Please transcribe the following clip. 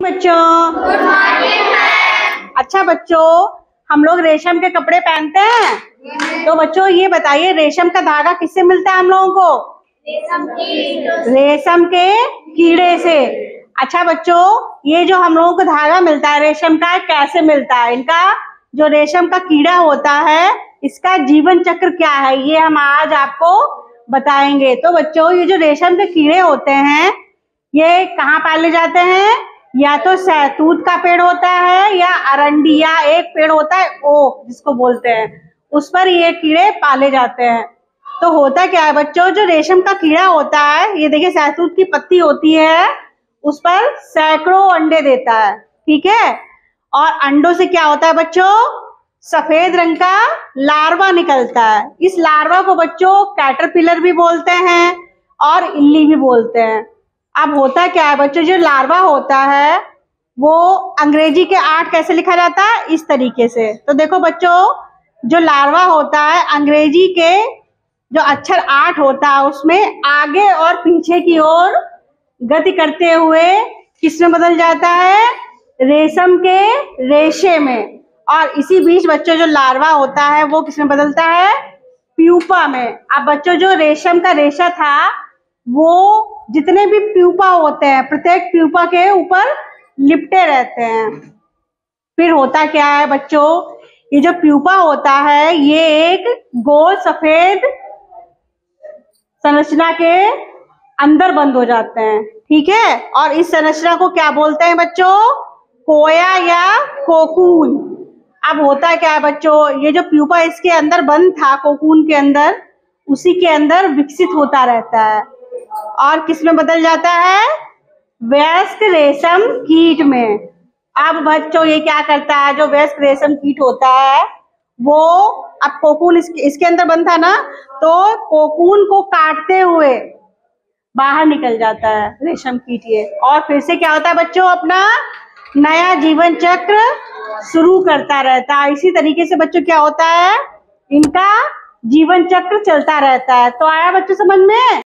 बच्चों, good morning ma'am. अच्छा बच्चों, हम लोग रेशम के कपड़े पहनते हैं, तो बच्चों ये बताइए रेशम का धागा किससे मिलता है हम लोगों को? रेशम के कीड़े से। अच्छा बच्चों, ये जो हम लोगों को धागा मिलता है रेशम का, कैसे मिलता है? इनका जो रेशम का कीड़ा होता है, इसका जीवन चक्र क्या है, ये हम आज आपको बताएंगे। तो बच्चों, ये जो रेशम के कीड़े होते हैं, ये कहाँ पाले जाते हैं? या तो सहतूत का पेड़ होता है या अरंडी, या एक पेड़ होता है ओक जिसको बोलते हैं, उस पर ये कीड़े पाले जाते हैं। तो होता क्या है बच्चों, जो रेशम का कीड़ा होता है, ये देखिए सहतूत की पत्ती होती है, उस पर सैकड़ों अंडे देता है, ठीक है। और अंडों से क्या होता है बच्चों? सफेद रंग का लार्वा निकलता है। इस लार्वा को बच्चों कैटरपिलर भी बोलते हैं और इल्ली भी बोलते हैं। अब होता क्या है बच्चों, जो लार्वा होता है वो अंग्रेजी के 8 कैसे लिखा जाता है? इस तरीके से। तो देखो बच्चों, जो लार्वा होता है, अंग्रेजी के जो अक्षर 8 होता है उसमें आगे और पीछे की ओर गति करते हुए किसमें बदल जाता है? रेशम के रेशे में। और इसी बीच बच्चों जो लार्वा होता है वो किसमें बदलता है? प्यूपा में। अब बच्चों, जो रेशम का रेशा था वो जितने भी प्यूपा होते हैं, प्रत्येक प्यूपा के ऊपर लिपटे रहते हैं। फिर होता क्या है बच्चों, ये जो प्यूपा होता है ये एक गोल सफेद संरचना के अंदर बंद हो जाते हैं, ठीक है। और इस संरचना को क्या बोलते हैं बच्चों? कोया या कोकून। अब होता क्या है बच्चों, ये जो प्यूपा इसके अंदर बंद था कोकून के अंदर, उसी के अंदर विकसित होता रहता है और किसमें बदल जाता है? वयस्क रेशम कीट में। अब बच्चों ये क्या करता है, जो वयस्क रेशम कीट होता है वो, अब कोकून इसके अंदर बंद था ना, तो कोकून को काटते हुए बाहर निकल जाता है रेशम कीट ये, और फिर से क्या होता है बच्चों, अपना नया जीवन चक्र शुरू करता रहता है। इसी तरीके से बच्चों क्या होता है, इनका जीवन चक्र चलता रहता है। तो आया बच्चों समझ में?